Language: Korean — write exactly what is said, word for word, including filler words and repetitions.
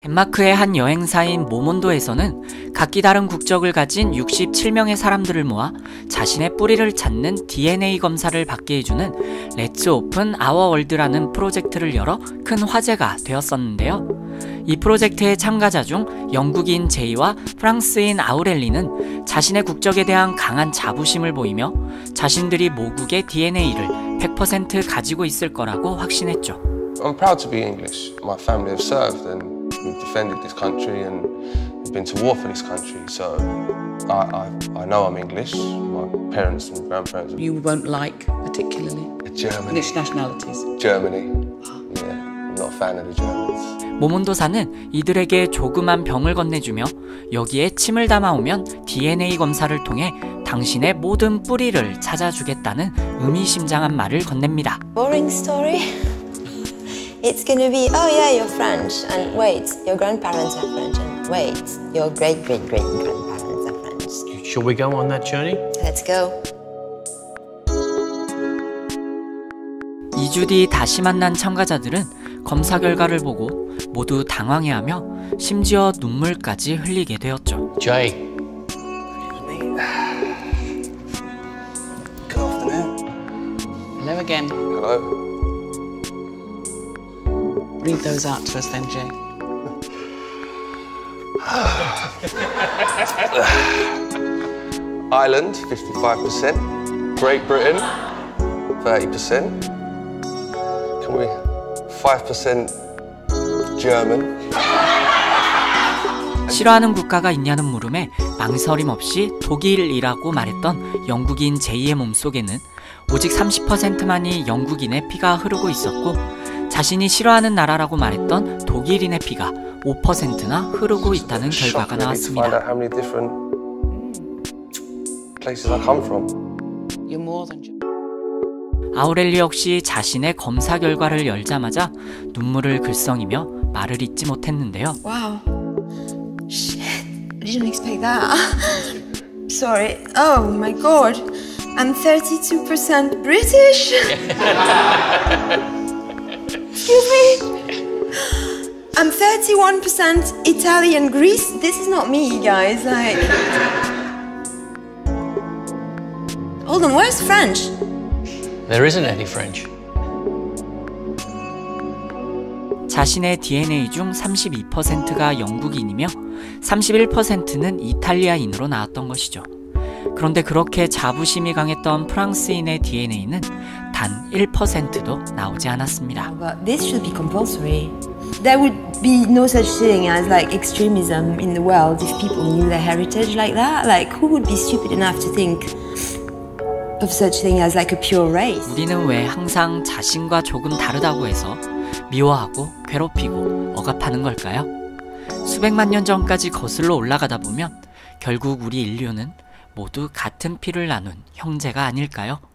덴마크의 한 여행사인 모몬도에서는 각기 다른 국적을 가진 육십칠 명의 사람들을 모아 자신의 뿌리를 찾는 디엔에이 검사를 받게 해주는 Let's Open Our World라는 프로젝트를 열어 큰 화제가 되었었는데요. 이 프로젝트의 참가자 중 영국인 제이와 프랑스인 아우렐리는 자신의 국적에 대한 강한 자부심을 보이며 자신들이 모국의 디엔에이를 백 퍼센트 가지고 있을 거라고 확신했죠. I'm proud to be English. My family have served and we've defended this country and we've been to war for this country. So I, I, I know I'm English. My parents and grandparents. You won't like particularly Germany. English nationalities. Germany. Yeah, I'm not a fan of the Germans. 모몬도사는 이들에게 조그만 병을 건네주며 여기에 침을 담아오면 디엔에이 검사를 통해 당신의 모든 뿌리를 찾아주겠다는 의미심장한 말을 건넵니다. Boring story. It's gonna be, oh yeah, you're French, and wait, your grandparents are French, and wait, your great-great-great-grandparents are French. Shall we go on that journey? Let's go. 이 주 뒤 다시 만난 참가자들은 검사 결과를 보고 모두 당황해하며 심지어 눈물까지 흘리게 되었죠. Jay. Good afternoon. Hello again. Hello. Read those out to us then, Jay. Ireland, fifty-five percent. Great Britain, thirty percent. Can we, five percent German? 싫어하는 국가가 있냐는 물음에 망설임 없이 독일이라고 말했던 영국인 제이의 몸속에는 오직 삼십 퍼센트만이 영국인의 피가 흐르고 있었고 자신이 싫어하는 나라라고 말했던 독일인의 피가 오 퍼센트나 흐르고 있다는 결과가 나왔습니다. You're more than just... 아우렐리 역시 자신의 검사 결과를 열자마자 눈물을 글썽이며 말을 잇지 못했는데요. Wow. Shit. I didn't expect that. Sorry. Oh my god. I'm thirty-two percent British. Excuse me. I'm thirty-one percent Italian Greece. This is not me, guys. Like, hold on. Where's French? There isn't any French. 자신의 디엔에이 중 삼십이 퍼센트가 영국인이며 삼십일 퍼센트는 이탈리아인으로 나왔던 것이죠. 그런데 그렇게 자부심이 강했던 프랑스인의 디엔에이는 단 일 퍼센트도 나오지 않았습니다. But this should be compulsory. There would be no such thing as like extremism in the world if people knew their heritage like that. Like, who would be stupid enough to think of such thing as like a pure race? 우리는 왜 항상 자신과 조금 다르다고 해서 미워하고 괴롭히고 억압하는 걸까요? 수백만 년 전까지 거슬러 올라가다 보면 결국 우리 인류는 모두 같은 피를 나눈 형제가 아닐까요?